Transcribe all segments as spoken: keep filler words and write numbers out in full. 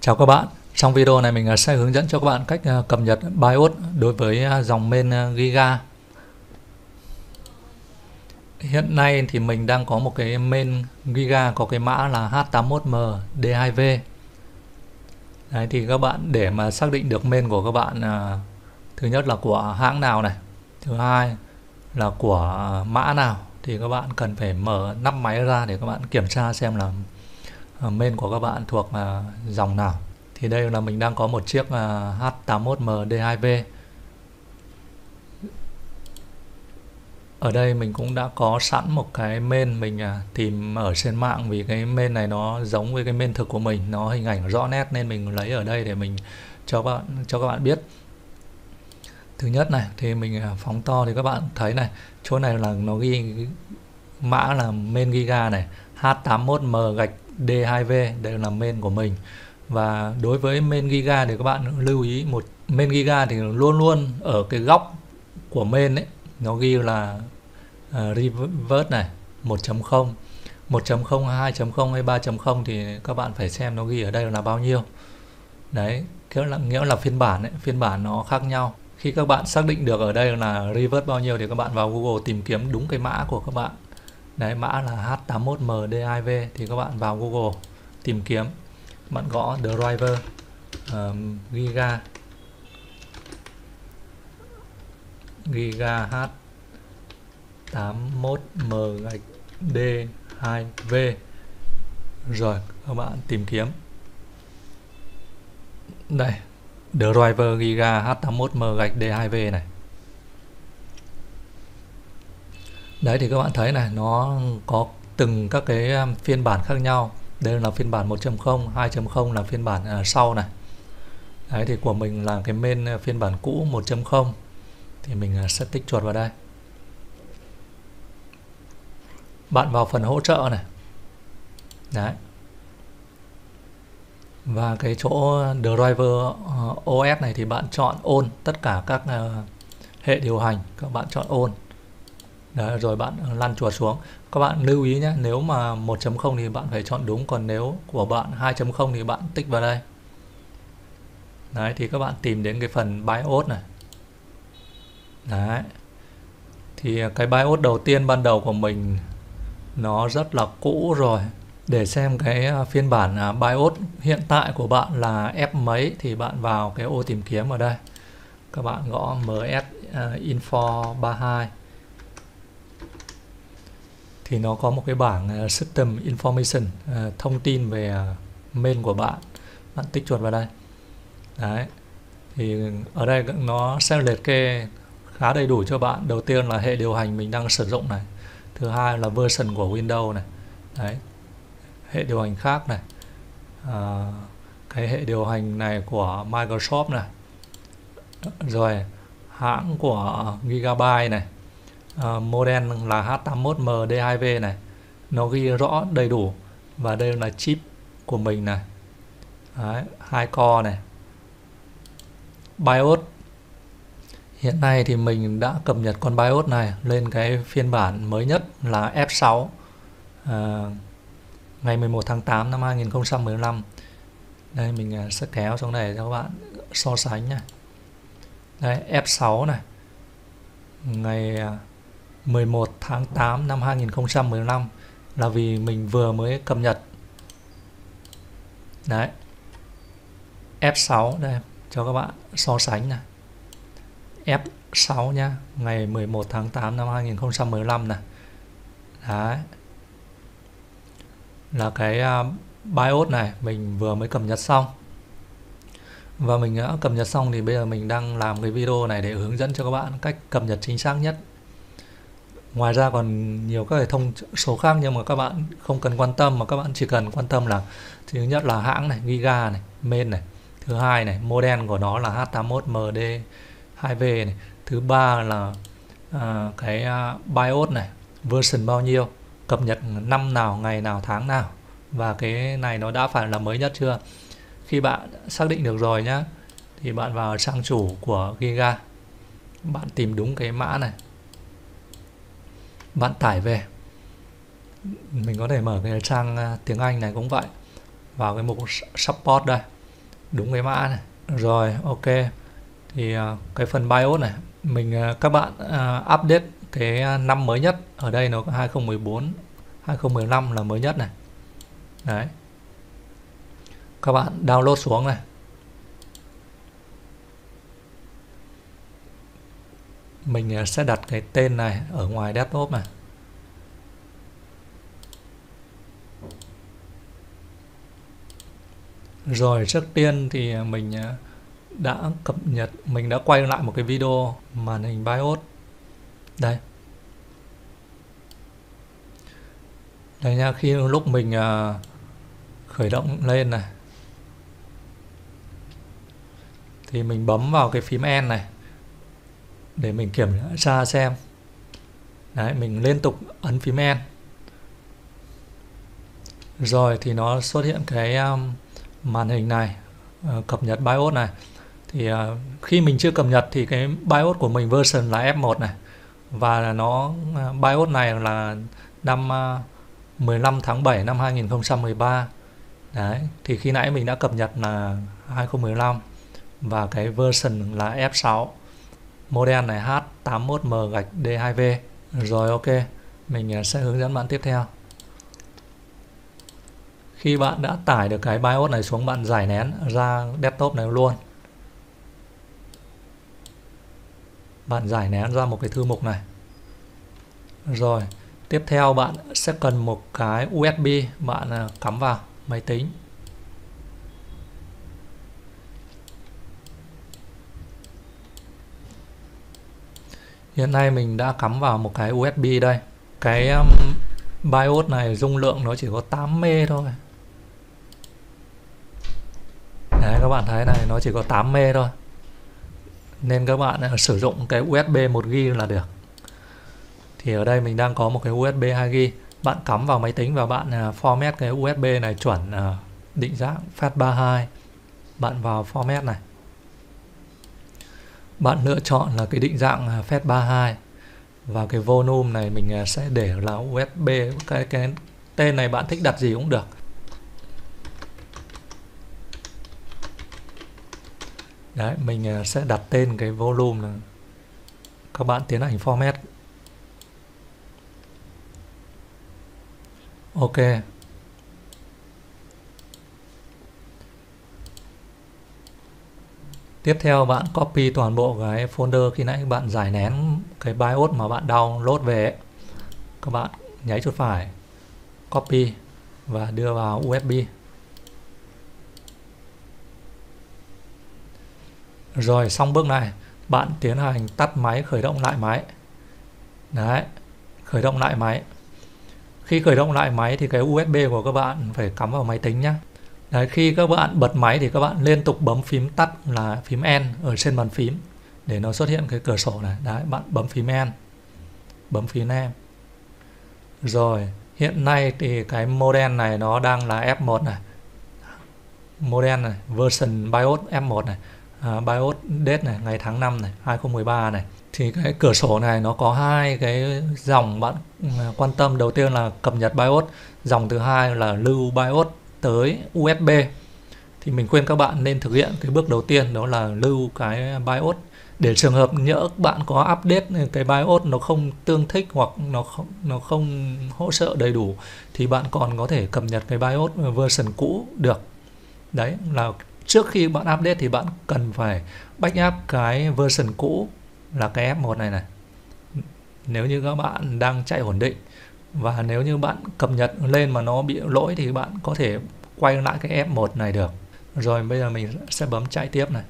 Chào các bạn, trong video này mình sẽ hướng dẫn cho các bạn cách cập nhật BIOS đối với dòng main Giga. Hiện nay thì mình đang có một cái main Giga có cái mã là H tám mốt M D hai V. Đấy, thì các bạn để mà xác định được main của các bạn, thứ nhất là của hãng nào này, thứ hai là của mã nào, thì các bạn cần phải mở nắp máy ra để các bạn kiểm tra xem là main của các bạn thuộc dòng nào. Thì đây là mình đang có một chiếc H tám mốt M D hai V. Ở đây mình cũng đã có sẵn một cái main mình tìm ở trên mạng, vì cái main này nó giống với cái main thực của mình, nó hình ảnh rõ nét nên mình lấy ở đây để mình cho các bạn cho các bạn biết. Thứ nhất này thì mình phóng to thì các bạn thấy này, chỗ này là nó ghi mã là main Giga này, H tám mốt M D hai V, đây là main của mình. Và đối với main Giga thì các bạn lưu ý một main Giga thì luôn luôn ở cái góc của main ấy nó ghi là uh, reverse này một chấm không, một chấm không, hai chấm không hay ba chấm không thì các bạn phải xem nó ghi ở đây là bao nhiêu. Đấy, nghĩa là nghĩa là phiên bản ấy, phiên bản nó khác nhau. Khi các bạn xác định được ở đây là reverse bao nhiêu thì các bạn vào Google tìm kiếm đúng cái mã của các bạn. Đấy, mã là H tám mốt M D hai V thì các bạn vào Google tìm kiếm, bạn gõ driver um, Giga Giga H tám mốt M D hai V rồi các bạn tìm kiếm đây, driver Giga H tám mốt M D hai V này. Đấy thì các bạn thấy này, nó có từng các cái phiên bản khác nhau. Đây là phiên bản một chấm không, hai chấm không là phiên bản uh, sau này. Đấy thì của mình là cái main phiên bản cũ một chấm không. Thì mình uh, sẽ tích chuột vào đây. Bạn vào phần hỗ trợ này. Đấy. Và cái chỗ driver uh, o ét này thì bạn chọn on tất cả các uh, hệ điều hành, các bạn chọn on. Đấy, rồi bạn lăn chuột xuống. Các bạn lưu ý nhé, nếu mà một chấm không thì bạn phải chọn đúng, còn nếu của bạn hai chấm không thì bạn tích vào đây. Đấy thì các bạn tìm đến cái phần BIOS này. Đấy. Thì cái BIOS đầu tiên ban đầu của mình nó rất là cũ rồi. Để xem cái phiên bản BIOS hiện tại của bạn là F mấy thì bạn vào cái ô tìm kiếm ở đây. Các bạn gõ M S Info ba mươi hai. Thì nó có một cái bảng System Information, thông tin về main của bạn. Bạn tích chuột vào đây. Đấy. Thì ở đây nó sẽ liệt kê khá đầy đủ cho bạn. Đầu tiên là hệ điều hành mình đang sử dụng này. Thứ hai là version của Windows này. Đấy. Hệ điều hành khác này. À, cái hệ điều hành này của Microsoft này. Rồi hãng của Gigabyte này. Uh, model là H tám mốt M D hai V này, nó ghi rõ đầy đủ. Và đây là chip của mình này. Đấy, hai core này. BIOS hiện nay thì mình đã cập nhật con BIOS này lên cái phiên bản mới nhất là F sáu, uh, ngày mười một tháng tám năm hai nghìn không trăm mười lăm. Đây mình sẽ kéo xuống này cho các bạn so sánh này. Đây, F sáu này, ngày mười một tháng tám năm hai nghìn không trăm mười lăm, là vì mình vừa mới cập nhật. Đấy, F sáu đây cho các bạn so sánh này. F sáu nhá, ngày mười một tháng tám năm hai nghìn không trăm mười lăm này. Đấy, là cái uh, BIOS này mình vừa mới cập nhật xong. Và mình đã cập nhật xong thì bây giờ mình đang làm cái video này để hướng dẫn cho các bạn cách cập nhật chính xác nhất. Ngoài ra còn nhiều các hệ thông số khác nhưng mà các bạn không cần quan tâm, mà các bạn chỉ cần quan tâm là thứ nhất là hãng này, Giga này, main này. Thứ hai này, model của nó là H tám mốt M D hai V này. Thứ ba là à, cái uh, BIOS này, version bao nhiêu, cập nhật năm nào, ngày nào, tháng nào. Và cái này nó đã phải là mới nhất chưa. Khi bạn xác định được rồi nhá, thì bạn vào trang chủ của Giga, bạn tìm đúng cái mã này, bạn tải về. Mình có thể mở cái trang tiếng Anh này cũng vậy, vào cái mục support đây, đúng cái mã này. Rồi, ok. Thì uh, cái phần BIOS này mình uh, các bạn uh, update cái năm mới nhất. Ở đây nó có hai không một bốn, hai không một năm là mới nhất này. Đấy. Các bạn download xuống này. Mình sẽ đặt cái tên này ở ngoài desktop này. Rồi trước tiên thì mình đã cập nhật, mình đã quay lại một cái video màn hình BIOS. Đây. Đây nha, khi lúc mình khởi động lên này thì mình bấm vào cái phím N này để mình kiểm tra xem. Đấy, mình liên tục ấn phím N. Rồi thì nó xuất hiện cái um, màn hình này, uh, cập nhật BIOS này. Thì uh, khi mình chưa cập nhật thì cái BIOS của mình version là F một này. Và nó uh, BIOS này là năm uh, mười lăm tháng bảy năm hai nghìn không trăm mười ba. Đấy, thì khi nãy mình đã cập nhật là hai không một năm và cái version là F sáu. Model này H tám mốt M gạch D hai V. Rồi ok, mình sẽ hướng dẫn bạn tiếp theo. Khi bạn đã tải được cái BIOS này xuống, bạn giải nén ra desktop này luôn. Bạn giải nén ra một cái thư mục này. Rồi, tiếp theo bạn sẽ cần một cái u ét bê bạn cắm vào máy tính. Hiện nay mình đã cắm vào một cái u ét bê đây. Cái um, BIOS này dung lượng nó chỉ có tám mê thôi. Đấy, các bạn thấy này, nó chỉ có tám mê thôi. Nên các bạn sử dụng cái u ét bê một gi ga bai là được. Thì ở đây mình đang có một cái u ét bê hai gi ga bai. Bạn cắm vào máy tính và bạn format cái u ét bê này chuẩn định dạng F A T ba mươi hai. Bạn vào format này. Bạn lựa chọn là cái định dạng F A T ba mươi hai. Và cái volume này mình sẽ để là u ét bê. Cái, cái tên này bạn thích đặt gì cũng được. Đấy, mình sẽ đặt tên cái volume là các bạn tiến hành format. Ok. Tiếp theo bạn copy toàn bộ cái folder khi nãy bạn giải nén cái BIOS mà bạn download về ấy. Các bạn nháy chuột phải, copy và đưa vào u ét bê. Rồi xong bước này, bạn tiến hành tắt máy, khởi động lại máy. Đấy, khởi động lại máy. Khi khởi động lại máy thì cái u ét bê của các bạn phải cắm vào máy tính nhé. Đấy, khi các bạn bật máy thì các bạn liên tục bấm phím tắt là phím N ở trên bàn phím để nó xuất hiện cái cửa sổ này. Đấy, bạn bấm phím N, bấm phím N. Rồi, hiện nay thì cái model này nó đang là F một này. Model này, version BIOS F một này. À, BIOS date này, ngày tháng năm này, hai không một ba này. Thì cái cửa sổ này nó có hai cái dòng bạn quan tâm. Đầu tiên là cập nhật BIOS, dòng thứ hai là lưu BIOS tới u ét bê. Thì mình khuyên các bạn nên thực hiện cái bước đầu tiên, đó là lưu cái BIOS. Để trường hợp nhỡ bạn có update cái BIOS nó không tương thích hoặc nó không, nó không hỗ trợ đầy đủ thì bạn còn có thể cập nhật cái BIOS version cũ được. Đấy là trước khi bạn update thì bạn cần phải backup cái version cũ là cái F một này này. Nếu như các bạn đang chạy ổn định, và nếu như bạn cập nhật lên mà nó bị lỗi thì bạn có thể quay lại cái F một này được. Rồi bây giờ mình sẽ bấm chạy tiếp này.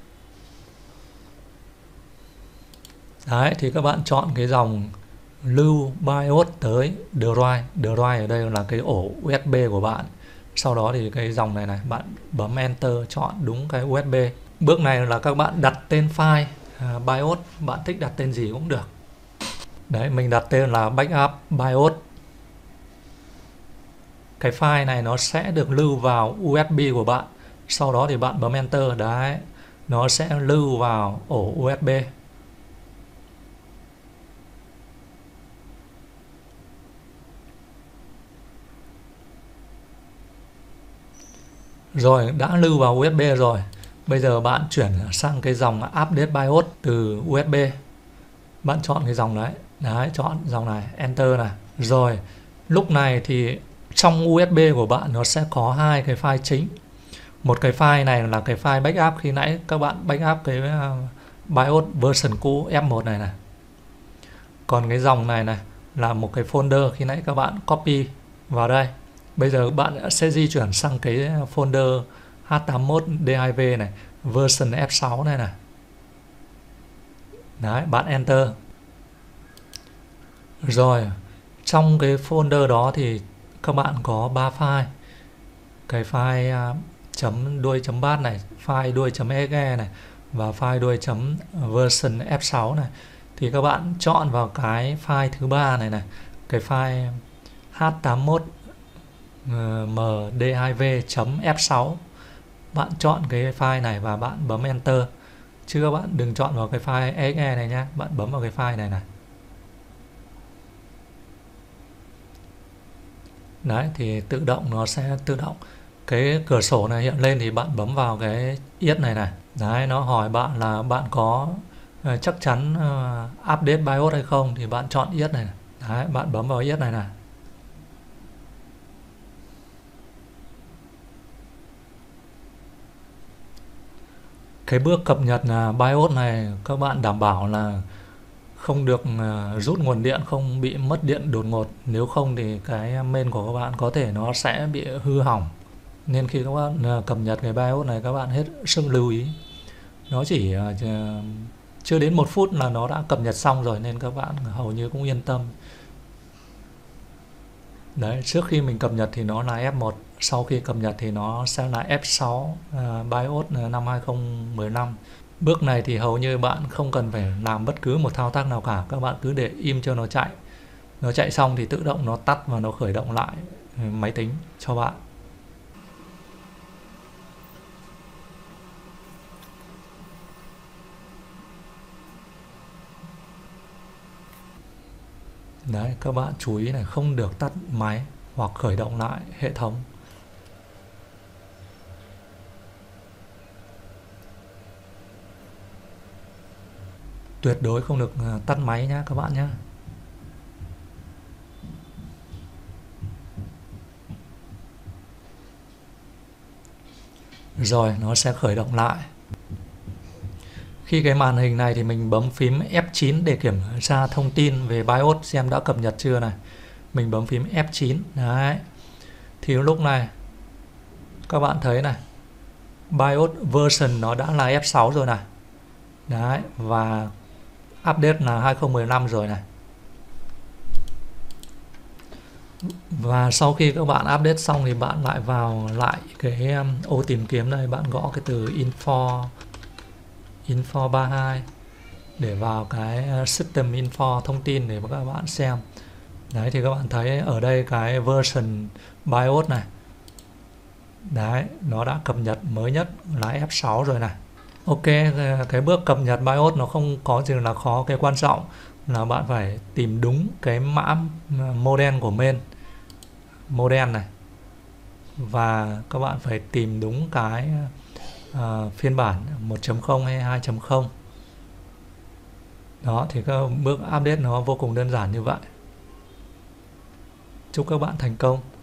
Đấy, thì các bạn chọn cái dòng lưu BIOS tới drive. Drive ở đây là cái ổ u ét bê của bạn. Sau đó thì cái dòng này này, bạn bấm Enter, chọn đúng cái u ét bê. Bước này là các bạn đặt tên file à, BIOS, bạn thích đặt tên gì cũng được. Đấy, mình đặt tên là backup BIOS. Cái file này nó sẽ được lưu vào u ét bê của bạn. Sau đó thì bạn bấm Enter, đấy, nó sẽ lưu vào ổ u ét bê. Rồi, đã lưu vào u ét bê rồi. Bây giờ bạn chuyển sang cái dòng Update BIOS từ u ét bê. Bạn chọn cái dòng đấy. Đấy, chọn dòng này, Enter này. Rồi, lúc này thì trong u ét bê của bạn nó sẽ có hai cái file chính. Một cái file này là cái file backup khi nãy các bạn backup cái BIOS version cũ F một này này. Còn cái dòng này này là một cái folder khi nãy các bạn copy vào đây. Bây giờ bạn sẽ di chuyển sang cái folder H tám mươi mốt D hai V này, version F sáu này này. Đấy, bạn enter. Rồi, trong cái folder đó thì các bạn có ba file. Cái file uh, chấm đuôi chấm bát này, file đuôi chấm exe này và file đuôi chấm version F sáu này. Thì các bạn chọn vào cái file thứ ba này này, cái file H tám mươi mốt M D hai V chấm F sáu. Bạn chọn cái file này và bạn bấm enter. Chứ các bạn đừng chọn vào cái file exe này nhé. Bạn bấm vào cái file này này. Đấy, thì tự động nó sẽ tự động. Cái cửa sổ này hiện lên thì bạn bấm vào cái yết này này. Đấy, nó hỏi bạn là bạn có uh, chắc chắn uh, update BIOS hay không. Thì bạn chọn yết này, này. Đấy, bạn bấm vào yết này này. Cái bước cập nhật uh, BIOS này các bạn đảm bảo là không được uh, rút nguồn điện, không bị mất điện đột ngột. Nếu không thì cái main của các bạn có thể nó sẽ bị hư hỏng. Nên khi các bạn uh, cập nhật cái BIOS này các bạn hết sức lưu ý. Nó chỉ uh, chưa đến một phút là nó đã cập nhật xong rồi, nên các bạn hầu như cũng yên tâm. Đấy, trước khi mình cập nhật thì nó là F một, sau khi cập nhật thì nó sẽ là F sáu uh, BIOS năm hai không một năm. Bước này thì hầu như bạn không cần phải làm bất cứ một thao tác nào cả, các bạn cứ để im cho nó chạy. Nó chạy xong thì tự động nó tắt và nó khởi động lại máy tính cho bạn. Đấy, các bạn chú ý này, không được tắt máy hoặc khởi động lại hệ thống. Tuyệt đối không được tắt máy nhé các bạn nhé. Rồi, nó sẽ khởi động lại. Khi cái màn hình này thì mình bấm phím F chín để kiểm tra thông tin về BIOS xem đã cập nhật chưa này. Mình bấm phím F chín. Đấy. Thì lúc này các bạn thấy này, BIOS version nó đã là F sáu rồi này. Đấy, và update là hai không một năm rồi này. Và sau khi các bạn update xong thì bạn lại vào lại cái ô tìm kiếm này, bạn gõ cái từ info info ba mươi hai để vào cái system info thông tin để các bạn xem. Đấy, thì các bạn thấy ở đây cái version BIOS này. Đấy, nó đã cập nhật mới nhất là F sáu rồi này. Ok, cái bước cập nhật BIOS nó không có gì là khó. Cái quan trọng là bạn phải tìm đúng cái mã model của main, model này, và các bạn phải tìm đúng cái uh, phiên bản một chấm không hay hai chấm không. Đó, thì các bước update nó vô cùng đơn giản như vậy. Chúc các bạn thành công.